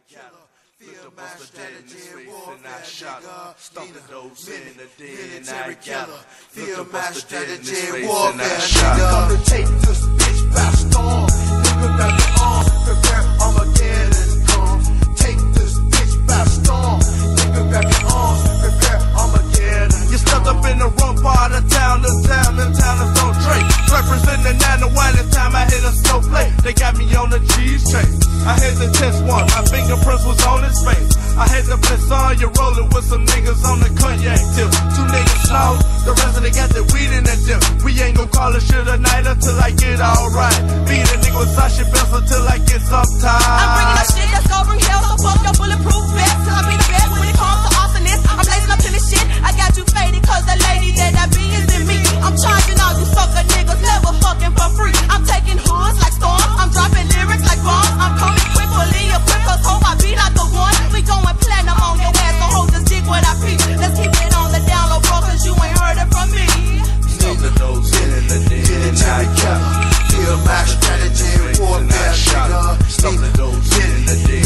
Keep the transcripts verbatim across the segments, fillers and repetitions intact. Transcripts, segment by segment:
Field my strategy and warfare, nigga. Stomp the doors in the dead and I gather. Field my strategy and warfare, nigga. Come to take this bitch by storm. Nigga got the arms, prepare Armageddon come. Take this bitch by storm. Nigga got the arms, prepare Armageddon. You stepped up in the wrong part of town, the town, the town is on trade. Representing the nine to one time I hit a slow play. They got me on the cheese chase. I had the test one, my fingerprints was on his face. I had the bliss on, you rolling with some niggas on the cognac tip. Two niggas slow, the rest of they got the weed in that dip. We ain't gon' call it shit a night until I get alright. Beat a nigga with Sasha Bells until I get some time. I'm bringing up shit that's gonna bring hell, so fuck your bulletproof vest. Till I be the best when it comes to awesomeness. I'm blazing up in this shit, I got you faded cause the lady that I be is in me. I'm charging all you sucker niggas, never fucking for free. I'm taking hoods like storms, I'm dropping lyrics like bombs. I'm coming quick, fully equipped, cause hope I beat out the one. We going platinum on your ass, so hold this dick what I preach. Let's keep it on the down low, bro, cause you ain't heard it from me. Stomp the doors in the dead and I gather. Field my strategy and warfare, nigga. Stomp the doors in the dead.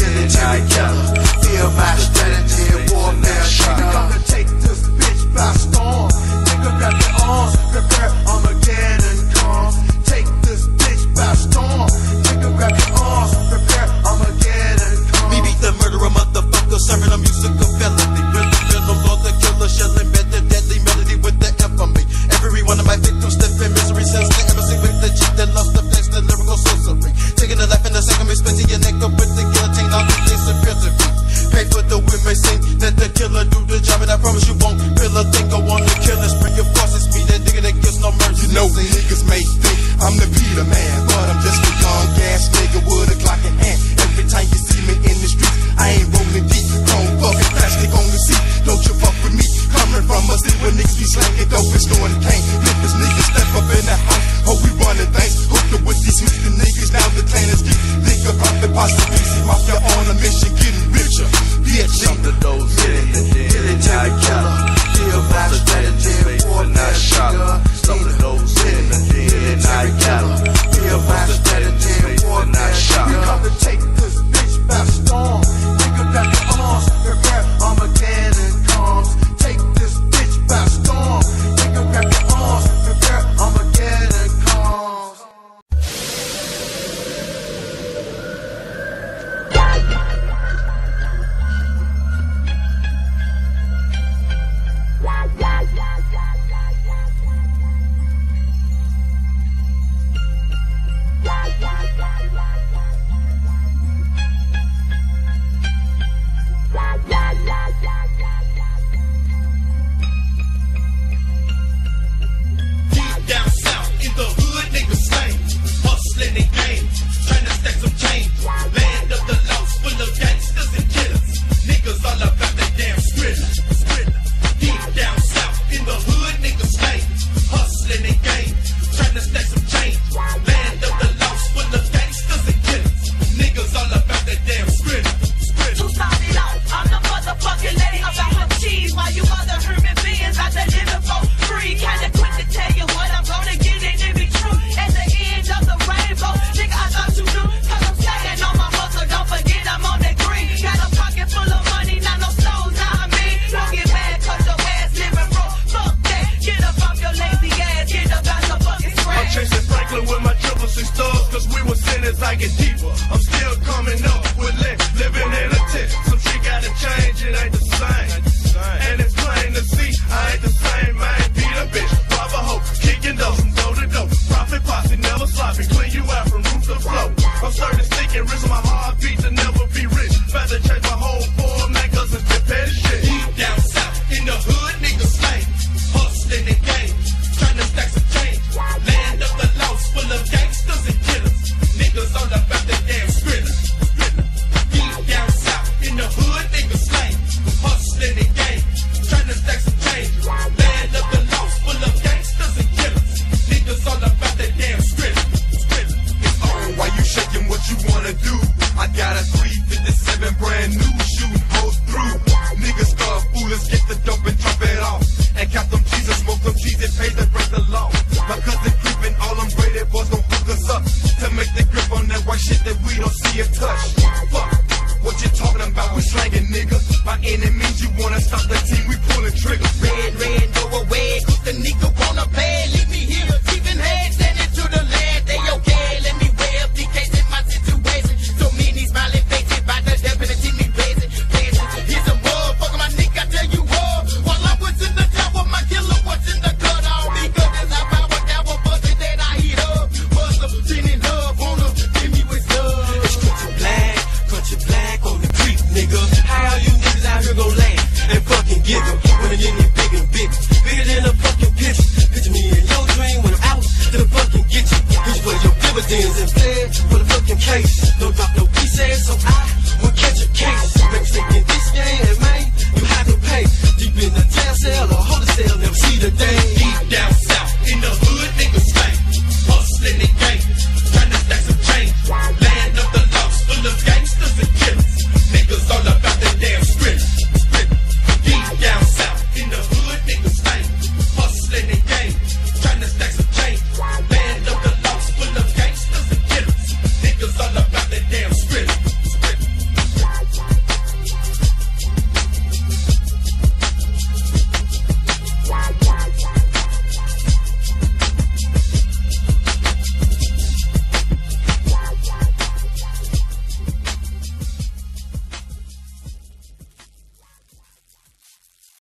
enemies, you wanna stop the team, we pulling trigger. Red, red, go away, cause the nigga wanna play. Leave me here, keeping heads, standing to the land. They okay, let me weigh up the case in my situation. So many smiling faces, by the definitely me blazing. Blazing, here's a motherfucker, my nigga, I tell you what. While I was in the tower, my killer was in the cut. All because as I power down, what buzzing that I heat up. Buzz up, in love, wanna give me with love. It's country black, country black on the creek, nigga. How you niggas out here gon' laugh and fucking giggle when I get me bigger and bigger, bigger than a fucking picture. Picture me in your dream when I'm out to the fucking get you. Here's where your dividends and fed for the fucking case. Don't drop no pieces, so I